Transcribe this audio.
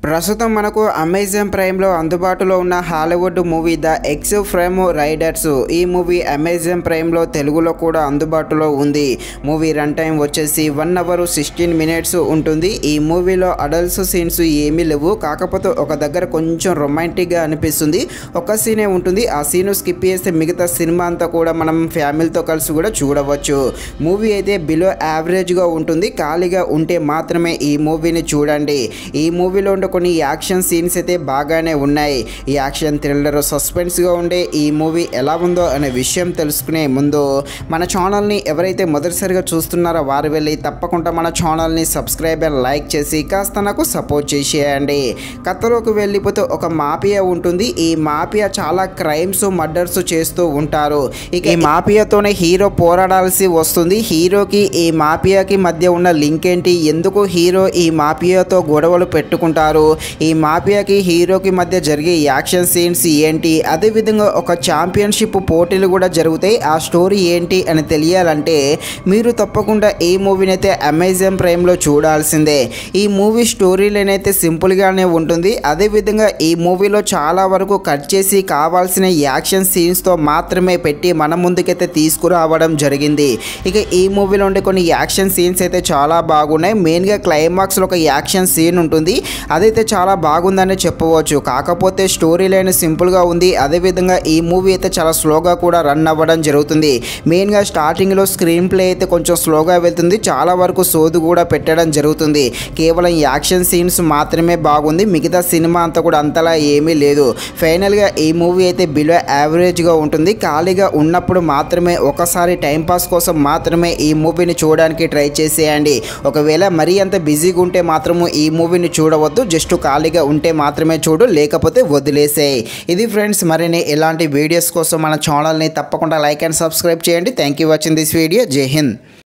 ప్రస్తుతం మనకు అమెజాన్ ప్రైమ్లో అందుబాటులో ఉన్న హాలీవుడ్ మూవీ ద ఎక్స్-ఫ్రేమ్ రైడర్స్. ఈ మూవీ అమెజాన్ ప్రైమ్లో తెలుగులో కూడా అందుబాటులో ఉంది. మూవీ రన్ టైం వచ్చేసి 1 hour 16 minutes ఉంటుంది. ఈ మూవీలో అడల్ట్స్ సీన్స్ ఏమీ లేవు. కాకపోతే ఒక దగ్గర కొంచెం రొమాంటిక్గా అనిపిస్తుంది. ఒక సీనే ఉంటుంది. ఆ సీన్ స్కిప్ చేస్తే మిగతా సినిమా అంతా కూడా మనం ఫ్యామిలీతో కలిసి కూడా చూడవచ్చు. మూవీ అయితే బిలో యావరేజ్గా ఉంటుంది. ఖాళీగా ఉంటే మాత్రమే ఈ మూవీని చూడండి. ఈ మూవీలో ఉండే కొన్ని యాక్షన్ సీన్స్ అయితే బాగానే ఉన్నాయి. ఈ యాక్షన్ థ్రిల్లర్ సస్పెన్స్గా ఉండే ఈ మూవీ ఎలా ఉందో అనే విషయం తెలుసుకునే ముందు మన ఛానల్ని ఎవరైతే మొదటిసారిగా చూస్తున్నారో వారు వెళ్ళి తప్పకుండా మన ఛానల్ని సబ్స్క్రైబ్ అండ్ లైక్ చేసి కాస్త నాకు సపోర్ట్ చేసేయండి. కథలోకి వెళ్ళిపోతే ఒక మాఫియా ఉంటుంది. ఈ మాఫియా చాలా క్రైమ్స్ మర్డర్స్ చేస్తూ ఉంటారు. ఇక ఈ మాఫియాతోనే హీరో పోరాడాల్సి వస్తుంది. హీరోకి ఈ మాఫియాకి మధ్య ఉన్న లింక్ ఏంటి, ఎందుకు హీరో ఈ మాఫియాతో గొడవలు పెట్టుకుంటారు, ఈ మాఫియాకి హీరోకి మధ్య జరిగే యాక్షన్ సీన్స్ ఏంటి, అదేవిధంగా ఒక ఛాంపియన్షిప్ పోటీలు కూడా జరుగుతాయి. ఆ స్టోరీ ఏంటి అని తెలియాలంటే మీరు తప్పకుండా ఈ మూవీని అయితే అమెజాన్ ప్రైమ్లో చూడాల్సిందే. ఈ మూవీ స్టోరీ లైన్ అయితే సింపుల్గానే ఉంటుంది. అదేవిధంగా ఈ మూవీలో చాలా వరకు కట్ చేసి కావాల్సిన యాక్షన్ సీన్స్తో మాత్రమే పెట్టి మన ముందుకైతే తీసుకురావడం జరిగింది. ఇక ఈ మూవీలో ఉండే కొన్ని యాక్షన్ సీన్స్ అయితే చాలా బాగున్నాయి. మెయిన్గా క్లైమాక్స్లో ఒక యాక్షన్ సీన్ ఉంటుంది. అదైతే చాలా బాగుందని చెప్పవచ్చు. కాకపోతే స్టోరీ లైన్ సింపుల్గా ఉంది. అదేవిధంగా ఈ మూవీ అయితే చాలా స్లోగా కూడా రన్ అవ్వడం జరుగుతుంది. మెయిన్గా స్టార్టింగ్లో స్క్రీన్ ప్లే అయితే కొంచెం స్లోగా వెళ్తుంది. చాలా వరకు సోదు కూడా పెట్టడం జరుగుతుంది. కేవలం యాక్షన్ సీన్స్ మాత్రమే బాగుంది. మిగతా సినిమా అంతా కూడా అంతలా ఏమీ లేదు. ఫైనల్గా ఈ మూవీ అయితే బిలో యావరేజ్గా ఉంటుంది. ఖాళీగా ఉన్నప్పుడు మాత్రమే ఒకసారి టైంపాస్ కోసం మాత్రమే ఈ మూవీని చూడడానికి ట్రై చేసేయండి. ఒకవేళ మరీ అంత బిజీగా ఉంటే మాత్రము ఈ మూవీని చూడవద్దు. జస్ట్ ఖాళీగా ఉంటే మాత్రమే చూడు, లేకపోతే వదిలేసేయి. ఇది ఫ్రెండ్స్, మరిన్ని ఇలాంటి వీడియోస్ కోసం మన ఛానల్ని తప్పకుండా లైక్ అండ్ సబ్స్క్రైబ్ చేయండి. Thank you watching this video. జై హింద్.